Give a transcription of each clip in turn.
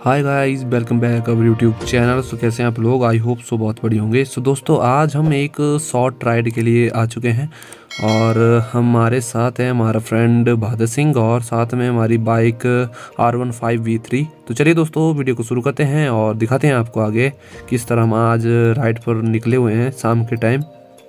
Hi guys, welcome back our YouTube channel. So कैसे हैं आप लोग? आई होप सो बहुत बढ़िया होंगे। सो दोस्तों, आज हम एक शॉर्ट राइड के लिए आ चुके हैं और हमारे साथ है हमारा फ्रेंड बहादुर सिंह और साथ में हमारी बाइक R15V3। तो चलिए दोस्तों, वीडियो को शुरू करते हैं और दिखाते हैं आपको आगे किस तरह हम आज राइड पर निकले हुए हैं शाम के टाइम।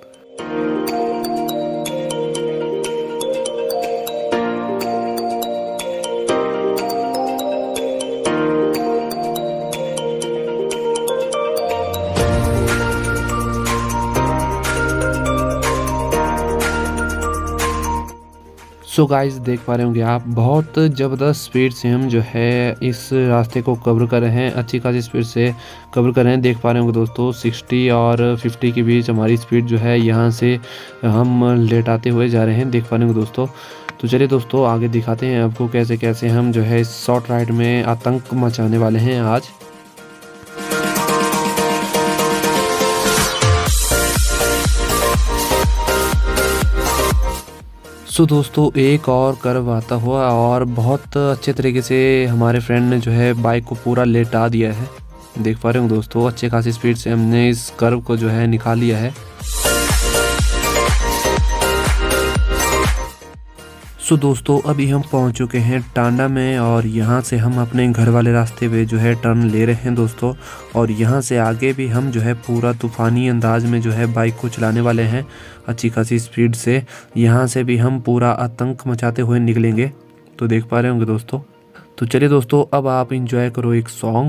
सो गाइस, देख पा रहे होंगे आप, बहुत ज़बरदस्त स्पीड से हम जो है इस रास्ते को कवर कर रहे हैं। अच्छी खासी स्पीड से कवर कर रहे हैं। देख पा रहे होंगे दोस्तों, 60 और 50 के बीच हमारी स्पीड जो है यहाँ से हम लेटाते हुए जा रहे हैं। देख पा रहे होंगे दोस्तों। तो चलिए दोस्तों, आगे दिखाते हैं आपको कैसे कैसे हम जो है इस शॉर्ट राइड में आतंक मचाने वाले हैं आज। सो दोस्तों, एक और कर्व आता हुआ और बहुत अच्छे तरीके से हमारे फ्रेंड ने जो है बाइक को पूरा लेटा दिया है। देख पा रहे हो दोस्तों, अच्छे खासी स्पीड से हमने इस कर्व को जो है निकाल लिया है। सो दोस्तों, अभी हम पहुंच चुके हैं टांडा में और यहाँ से हम अपने घर वाले रास्ते पे जो है टर्न ले रहे हैं दोस्तों। और यहाँ से आगे भी हम जो है पूरा तूफ़ानी अंदाज में जो है बाइक को चलाने वाले हैं अच्छी खासी स्पीड से। यहाँ से भी हम पूरा आतंक मचाते हुए निकलेंगे। तो देख पा रहे होंगे दोस्तों। तो चलिए दोस्तों, अब आप इंजॉय करो एक सॉन्ग।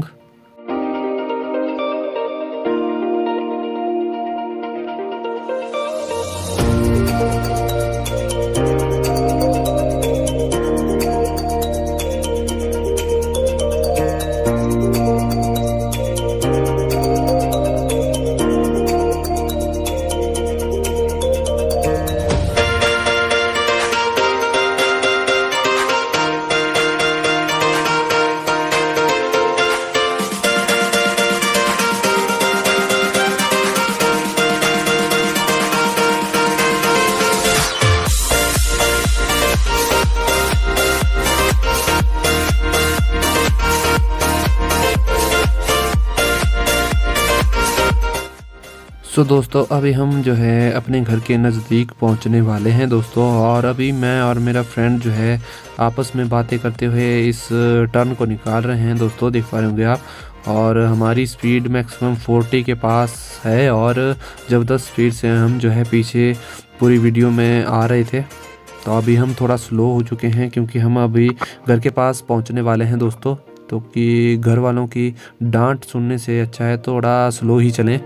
सो दोस्तों, अभी हम जो है अपने घर के नज़दीक पहुंचने वाले हैं दोस्तों। और अभी मैं और मेरा फ्रेंड जो है आपस में बातें करते हुए इस टर्न को निकाल रहे हैं दोस्तों। देख पा रहे होंगे आप। और हमारी स्पीड मैक्सिमम 40 के पास है और ज़बरदस्त स्पीड से हम जो है पीछे पूरी वीडियो में आ रहे थे। तो अभी हम थोड़ा स्लो हो चुके हैं क्योंकि हम अभी घर के पास पहुँचने वाले हैं दोस्तों। तो कि घर वालों की डांट सुनने से अच्छा है थोड़ा स्लो ही चलें।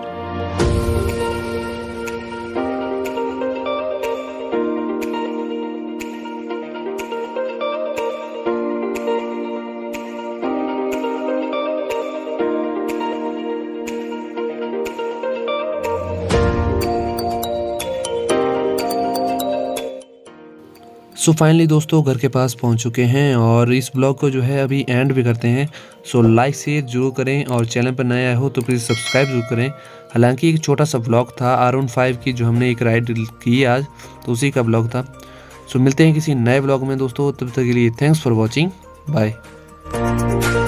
सो फाइनली दोस्तों, घर के पास पहुंच चुके हैं और इस ब्लॉग को जो है अभी एंड भी करते हैं। सो लाइक शेयर जरूर करें और चैनल पर नया हो तो प्लीज़ सब्सक्राइब जरूर करें। हालांकि एक छोटा सा ब्लॉग था R15 की जो हमने एक राइड की आज, तो उसी का ब्लॉग था। सो मिलते हैं किसी नए ब्लॉग में दोस्तों। तब तक के लिए थैंक्स फॉर वॉचिंग। बाय।